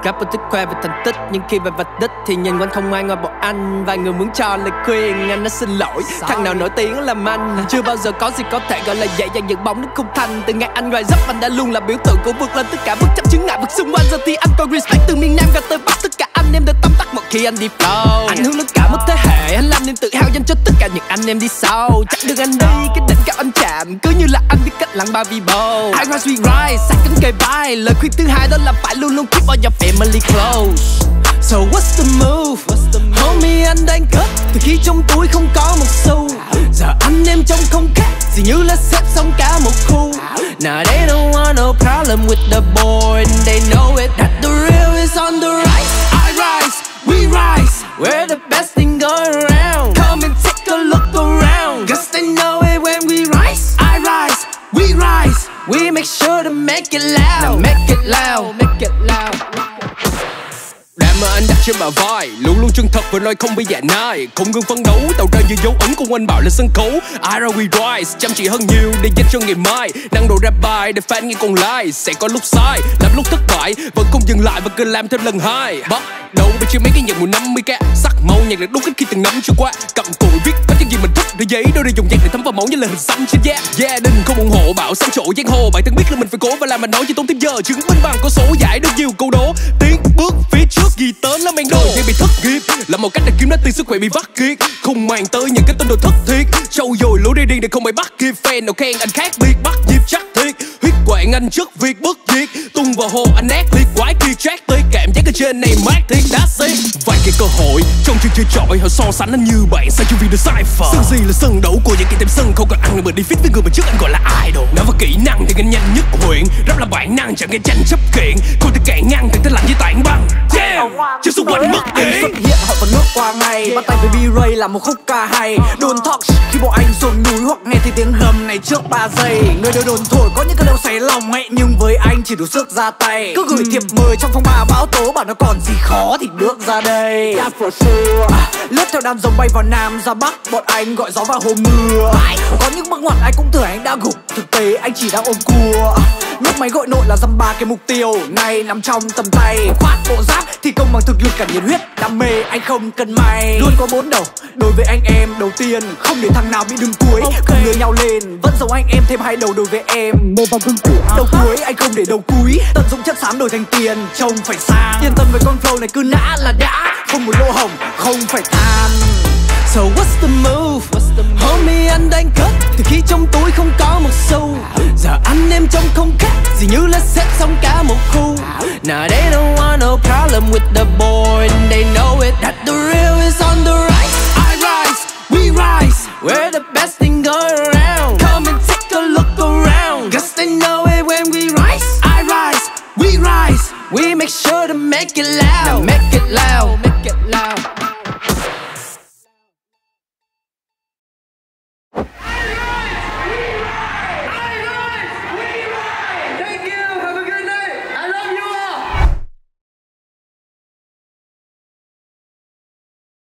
Rapper thích khoe về thành tích, nhưng khi về vạch đích thì nhìn quanh không ai ngoài bọn anh. Vài người muốn cho lời khuyên, anh đã xin lỗi. Thằng nào nổi tiếng làm anh, chưa bao giờ có gì có thể gọi là dễ dàng những bóng nước không thành. Từ ngày anh rise up, anh đã luôn là biểu tượng của vượt lên tất cả bất chấp chướng ngại vật xung quanh. Giờ thì anh còn respect từ miền Nam ra tới Bắc, tất cả anh em đều tóm tắt một khi anh đi flow. Anh hướng lên cả một thế hệ, anh làm niềm tự hào dành cho tất cả những anh em đi sau. Chắc đường anh đi, cái đỉnh cao anh chạm, cứ như là anh biết cách lặng ba vì bầu. I rise we rise, sát cánh kề vai. Lời khuyên thứ hai đó là phải luôn luôn keep all your family close. So what's the move? Homie anh đang cất từ khi trong túi không có một xu. Giờ anh em trông không khác gì như là xếp xong cả một khu. Now they don't want no problem with the boy, and they know it that the real is on the rise. I rise, we rise, we're the best thing going around. Come and take a look around, cause they know it when we rise. I rise, we rise, we make sure to make it loud. Now make it loud, make it loud. Đam mê anh đặt trên bả vai, luôn luôn chân thật và nói không bị giả nai. Không ngừng phấn đấu, tạo ra những dấu ấn của anh bảo lên sân khấu. I we rise, chăm chỉ hơn nhiều để dành cho ngày mai. Năng độ rap bài để fan nghe còn like. Sẽ có lúc sai, làm lúc thất bại, vẫn không dừng lại và cứ làm thêm lần hai. Bắt đầu với chỉ mấy cái nhận 50k, sắc màu nhạc được đúng cách khi từng năm trôi qua. Cầm cụi viết hết những gì mình thích để giấy đôi để dùng nhạc để thấm vào máu như là hình xăm trên da. Gia đình không ủng hộ bảo xăm trổ giang hồ, bạn từng biết là mình phải cố và làm mà nói chỉ tốn thêm giờ. Chứng minh bằng có số giải được nhiều câu đố, tiến bước phía trước gì tới là mang đồ như bị thất nghiệp là một cách để kiếm ra tiền sức khỏe bị vắt kiệt. Không màng tới những cái tên đồ thất thiệt, trâu dồi lối đi điên để không ai bắt kịp. Fan nào khen anh khác biệt, bắt nhịp chắc thiệt. Huyết quản anh trước việc bất diệt, tung vào hồ anh nát liệt quái kia track tới cảm giác ở trên này mát thiệt that's it. Vài cái cơ hội trong chương chơi trọi họ so sánh anh như bạn sao chưa vì được cipher. Sân gì là sân đấu của những kẻ thêm sân không cần ăn mà đi fit với người mà trước anh gọi là idol. Nói về kỹ năng thì anh nhanh nhất huyện, rap là bản năng chẳng nghe tranh chấp kiện. Không thể cản ngăn thì thế lạnh với tảng băng. Yeah, chứ xung quanh mất anh xuất hiện họ vẫn ngước qua ngày. Bắt tay với B-Ray là một khúc ca hay. Đồn talk khi bọn anh xuống núi hoặc nghe thấy tiếng gầm này trước 3 giây. Người đều đồn thổi có những cơn đau xé lòng ấy, nhưng với anh chỉ đủ sức ra tay. Cứ gửi thiệp mời trong phong ba bão tố, bảo nó còn gì khó thì bước ra đây. Lướt theo đám rồng bay vào Nam ra Bắc, bọn anh gọi gió vào hôm mưa. Có những bước ngoặt anh cũng tưởng anh đã gục, thực tế anh chỉ đang ôm cua. Nước máy gọi nội là dăm ba cái mục tiêu này nằm trong tầm tay. Khoác bộ giáp thì công bằng thực lực cả nhiệt huyết, đam mê anh không cần may. Luôn có 4 đầu đối với anh em, đầu tiên không để thằng nào bị đứng cuối. Cùng lừa nhau lên vẫn giống anh em, thêm 2 đầu đối với em. Đầu cuối anh không để đầu cúi, tận dụng chất xám đổi thành tiền trông phải sang. Yên tâm với con flow này cứ nã là đã, không một lỗ hổng không phải than. So what's the move? Homie anh đang cất từ khi trong túi không có một xu. Giờ anh em trông không khác gì như là xếp xong cả một khu. Now they don't want no problem with the boy, and they know it that the real is on the rise. I rise, we rise, we're the best thing going around. Come and take a look around, cause they know it when we rise. I rise, we rise, we make sure to make it loud. Now make it loud, make it loud.